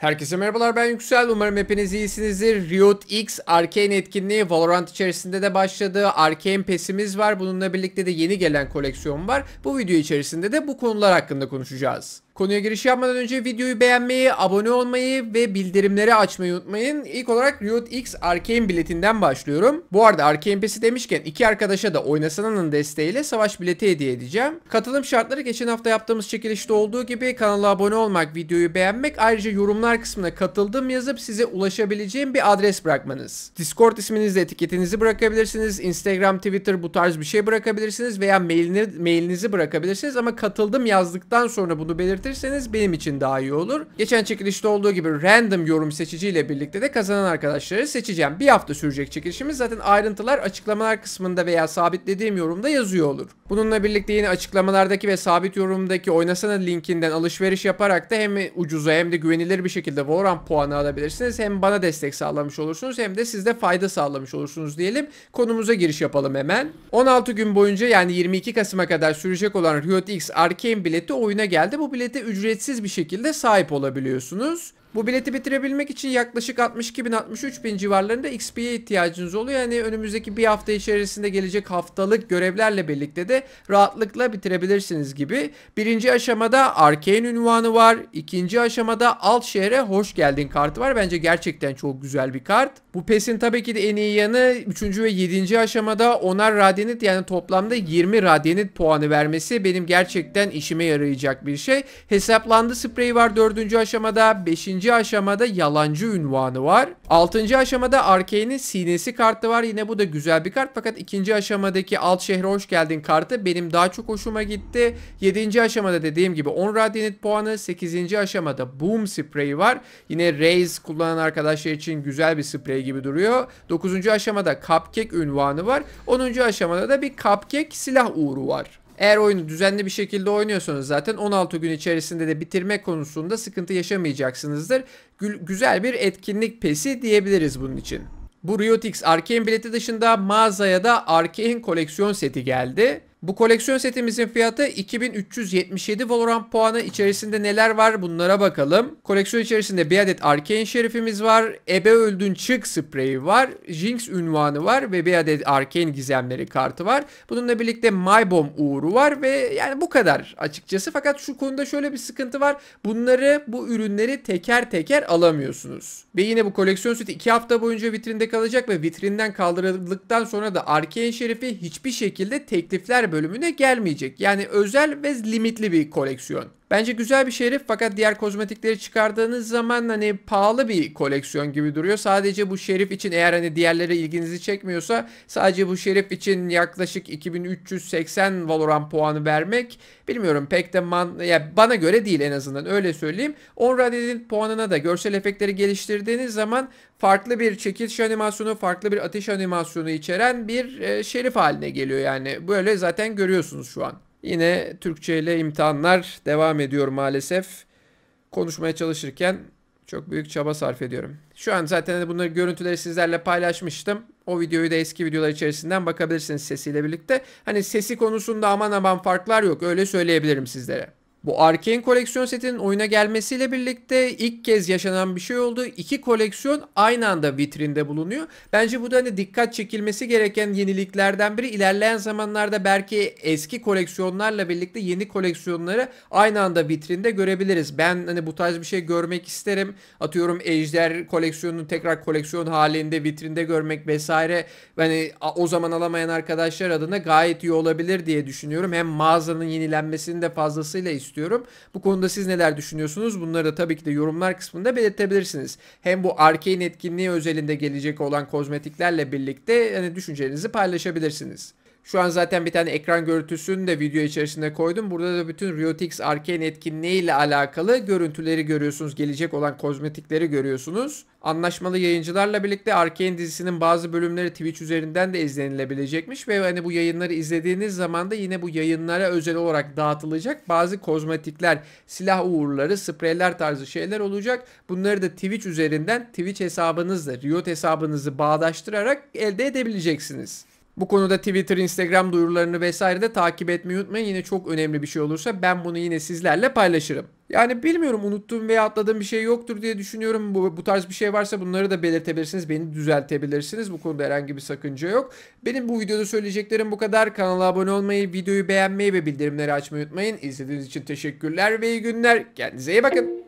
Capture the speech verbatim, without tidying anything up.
Herkese merhabalar, ben Yüksel. Umarım hepiniz iyisinizdir. Riot X Arcane etkinliği Valorant içerisinde de başladı. Arcane Pass'imiz var. Bununla birlikte de yeni gelen koleksiyon var. Bu video içerisinde de bu konular hakkında konuşacağız. Konuya giriş yapmadan önce videoyu beğenmeyi, abone olmayı ve bildirimleri açmayı unutmayın. İlk olarak Riot X Arcane biletinden başlıyorum. Bu arada Arcane Pass'i demişken iki arkadaşa da Oynasana'nın desteğiyle savaş bileti hediye edeceğim. Katılım şartları geçen hafta yaptığımız çekilişte olduğu gibi kanala abone olmak, videoyu beğenmek, ayrıca yorumlar kısmına katıldım yazıp size ulaşabileceğim bir adres bırakmanız. Discord isminizle etiketinizi bırakabilirsiniz. Instagram, Twitter bu tarz bir şey bırakabilirsiniz veya mailini, mailinizi bırakabilirsiniz ama katıldım yazdıktan sonra bunu belirtirseniz benim için daha iyi olur. Geçen çekilişte olduğu gibi random yorum seçiciyle birlikte de kazanan arkadaşları seçeceğim. Bir hafta sürecek çekilişimiz. Zaten ayrıntılar açıklamalar kısmında veya sabitlediğim yorumda yazıyor olur. Bununla birlikte yine açıklamalardaki ve sabit yorumdaki Oynasana linkinden alışveriş yaparak da hem ucuza hem de güvenilir bir şekilde Valorant puanı alabilirsiniz. Hem bana destek sağlamış olursunuz hem de siz de fayda sağlamış olursunuz diyelim. Konumuza giriş yapalım hemen. on altı gün boyunca, yani yirmi iki Kasım'a kadar sürecek olan Riot X Arcane bileti oyuna geldi. Bu bileti ücretsiz bir şekilde sahip olabiliyorsunuz. Bu bileti bitirebilmek için yaklaşık altmış iki bin altmış üç bin civarlarında X P'ye ihtiyacınız oluyor. Yani önümüzdeki bir hafta içerisinde gelecek haftalık görevlerle birlikte de rahatlıkla bitirebilirsiniz gibi. Birinci aşamada Arcane ünvanı var. İkinci aşamada alt şehre hoş geldin kartı var. Bence gerçekten çok güzel bir kart. Bu PES'in tabii ki de en iyi yanı üçüncü ve yedinci aşamada onar radyanit, yani toplamda yirmi radyanit puanı vermesi benim gerçekten işime yarayacak bir şey. Hesaplandı spreyi var dördüncü aşamada. beşinci aşamada yalancı ünvanı var. altıncı aşamada Arcane'in sinesi kartı var. Yine bu da güzel bir kart. Fakat ikinci aşamadaki alt şehre hoş geldin kartı benim daha çok hoşuma gitti. yedinci aşamada dediğim gibi on radyanit puanı. sekizinci aşamada boom spreyi var. Yine Raze kullanan arkadaşlar için güzel bir sprey gibi duruyor. dokuzuncu aşamada Cupcake ünvanı var. onuncu aşamada da bir Cupcake silah uğru var. Eğer oyunu düzenli bir şekilde oynuyorsanız zaten on altı gün içerisinde de bitirme konusunda sıkıntı yaşamayacaksınızdır. Gü güzel bir etkinlik pesi diyebiliriz bunun için. Bu Riot X Arcane bileti dışında mağazaya da Arcane koleksiyon seti geldi. Bu koleksiyon setimizin fiyatı iki bin üç yüz yetmiş yedi Valorant puanı. İçerisinde neler var bunlara bakalım. Koleksiyon içerisinde bir adet Arcane şerifimiz var. Ebe öldün çık spreyi var. Jinx ünvanı var ve bir adet Arcane gizemleri kartı var. Bununla birlikte My Bomb uğru var ve yani bu kadar açıkçası. Fakat şu konuda şöyle bir sıkıntı var. Bunları, bu ürünleri teker teker alamıyorsunuz. Ve yine bu koleksiyon seti iki hafta boyunca vitrinde kalacak ve vitrinden kaldırıldıktan sonra da Arcane şerifi hiçbir şekilde teklifler bölümüne gelmeyecek. Yani özel ve limitli bir koleksiyon. Bence güzel bir şerif fakat diğer kozmetikleri çıkardığınız zaman hani pahalı bir koleksiyon gibi duruyor. Sadece bu şerif için, eğer hani diğerleri ilginizi çekmiyorsa, sadece bu şerif için yaklaşık iki bin üç yüz seksen Valorant puanı vermek bilmiyorum pek de man ya bana göre değil, en azından öyle söyleyeyim. on radyanit puanına da görsel efektleri geliştirdiğiniz zaman farklı bir çekiliş animasyonu, farklı bir ateş animasyonu içeren bir e, şerif haline geliyor yani. Böyle zaten görüyorsunuz şu an. Yine Türkçe ile imtihanlar devam ediyor maalesef. Konuşmaya çalışırken çok büyük çaba sarf ediyorum. Şu an zaten bunları, görüntüleri sizlerle paylaşmıştım. O videoyu da eski videolar içerisinden bakabilirsiniz sesiyle birlikte. Hani sesi konusunda aman aman farklar yok, öyle söyleyebilirim sizlere. Bu Arcane koleksiyon setinin oyuna gelmesiyle birlikte ilk kez yaşanan bir şey oldu. İki koleksiyon aynı anda vitrinde bulunuyor. Bence bu da hani dikkat çekilmesi gereken yeniliklerden biri. İlerleyen zamanlarda belki eski koleksiyonlarla birlikte yeni koleksiyonları aynı anda vitrinde görebiliriz. Ben hani bu tarz bir şey görmek isterim. Atıyorum Ejder koleksiyonunu tekrar koleksiyon halinde vitrinde görmek vesaire. Hani o zaman alamayan arkadaşlar adına gayet iyi olabilir diye düşünüyorum. Hem mağazanın yenilenmesini de fazlasıyla istiyorum. istiyorum. Bu konuda siz neler düşünüyorsunuz? Bunları da tabii ki de yorumlar kısmında belirtebilirsiniz. Hem bu Arcane etkinliği özelinde gelecek olan kozmetiklerle birlikte hani düşüncelerinizi paylaşabilirsiniz. Şu an zaten bir tane ekran görüntüsünü de video içerisinde koydum. Burada da bütün Riot X Arcane etkinliği ile alakalı görüntüleri görüyorsunuz. Gelecek olan kozmetikleri görüyorsunuz. Anlaşmalı yayıncılarla birlikte Arcane dizisinin bazı bölümleri Twitch üzerinden de izlenilebilecekmiş. Ve hani bu yayınları izlediğiniz zaman da yine bu yayınlara özel olarak dağıtılacak bazı kozmetikler, silah uğurları, spreyler tarzı şeyler olacak. Bunları da Twitch üzerinden, Twitch hesabınızla, Riot hesabınızı bağdaştırarak elde edebileceksiniz. Bu konuda Twitter, Instagram duyurularını vesaire de takip etmeyi unutmayın. Yine çok önemli bir şey olursa ben bunu yine sizlerle paylaşırım. Yani bilmiyorum, unuttuğum veya atladığım bir şey yoktur diye düşünüyorum. Bu, bu tarz bir şey varsa bunları da belirtebilirsiniz. Beni düzeltebilirsiniz. Bu konuda herhangi bir sakınca yok. Benim bu videoda söyleyeceklerim bu kadar. Kanala abone olmayı, videoyu beğenmeyi ve bildirimleri açmayı unutmayın. İzlediğiniz için teşekkürler ve iyi günler. Kendinize iyi bakın.